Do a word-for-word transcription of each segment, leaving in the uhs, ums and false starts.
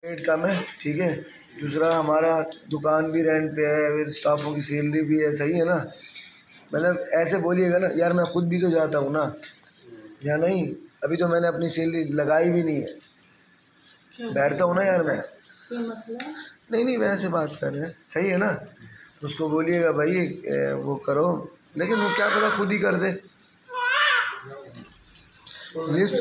Rate कम है, ठीक है। दूसरा हमारा दुकान भी रेंट पे है, फिर स्टाफों की सैलरी भी है, सही है ना। मतलब ऐसे बोलिएगा ना यार, मैं खुद भी तो जाता हूँ ना, या नहीं। अभी तो मैंने अपनी सैलरी लगाई भी नहीं है, बैठता हूँ ना यार मैं। नहीं नहीं वैसे बात कर रहे हैं, सही है ना। तो उसको बोलिएगा भाई वो करो, लेकिन वो क्या पता खुद ही कर दे। लिस्ट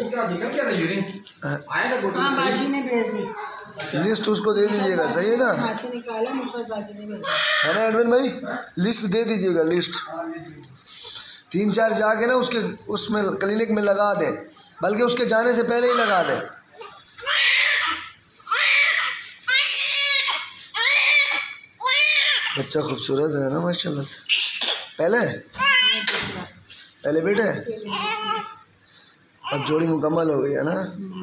बाजी ने भेज दी, लिस्ट उसको दे दीजिएगा, सही है ना। है ना एडविन भाई, लिस्ट दे दीजिएगा। लिस्ट तीन चार जाके ना उसके उसमें क्लिनिक में लगा दे, बल्कि उसके जाने से पहले ही लगा दे। बच्चा खूबसूरत है ना माशाल्लाह से। पहले पहले बेटे, अब जोड़ी मुकम्मल हो गई है ना।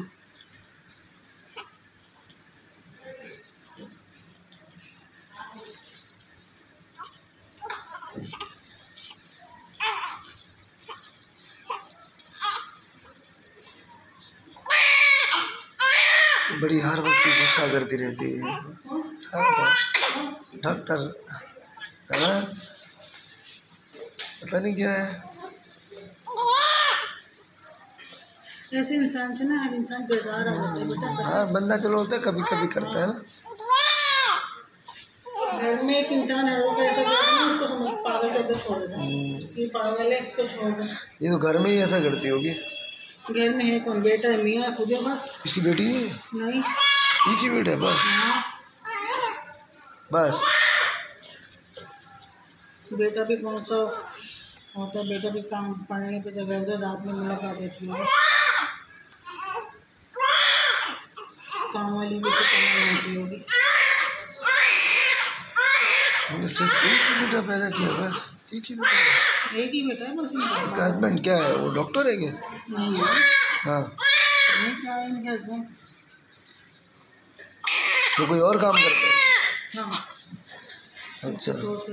बड़ी हर वक्त गुस्सा करती रहती है डॉक्टर, है ना। पता नहीं क्या है, ऐसे इंसान से ना हर इंसान बेजार होता है बेटा। हाँ बंदा चलो होता है, कभी कभी करता है ना। घर में एक इंसान है वो ऐसा करता है, उसको समझ पागल करके छोड़ देता है, ये पागल है इसको छोड़ दो। ये तो घर में ही ऐसा करती होगी। घर में है कौन, बेटा है, मियाँ खुद है बस। इसकी बेटी है? नहीं, एक ही बेटा है बस। बस बेटा भी कौन सा होता है, बेटा भी काम पढ़ने पे जगह उधर रात में मुलाकात होती है, काम वाली भी तो कमाई होती होगी। हमने सिर्फ एक ही बेटा पैदा किया, बस एक ही बेटा है। एक ही बेटा है बस। इसका हस्बैंड क्या है, वो डॉक्टर है क्या? नहीं है। हाँ नहीं, क्या है इनके हस्बैंड? तो कोई और काम करता है? हाँ। अच्छा,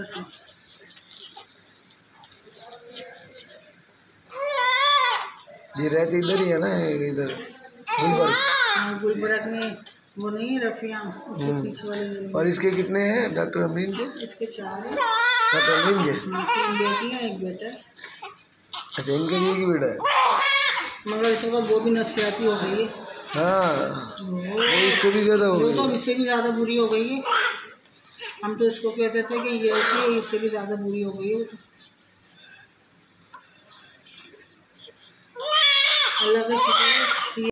ये रहती इधर ही है ना, इधर गुलबर्ग। हाँ गुलबर्ग में वो नहीं है रफिया, उसके पीछे वाले। और इसके कितने हैं डॉक्टर अमीन के? इसके चार हैं। डॉक्टर अमीन के तीन बेटियाँ एक बेटा है। अच्छा, इनके लिए एक बेटा है, मगर इसका वो भी नफसियाती हो गई है। हाँ वो इससे भी ज़्यादा हो गई, तो इससे भी ज़्यादा बुरी हो गई है। हम तो इसको कहते थे कि ये ऐसी है, इससे भी ज़्यादा बुरी हो गई है। अल्लाह का शुक्र है।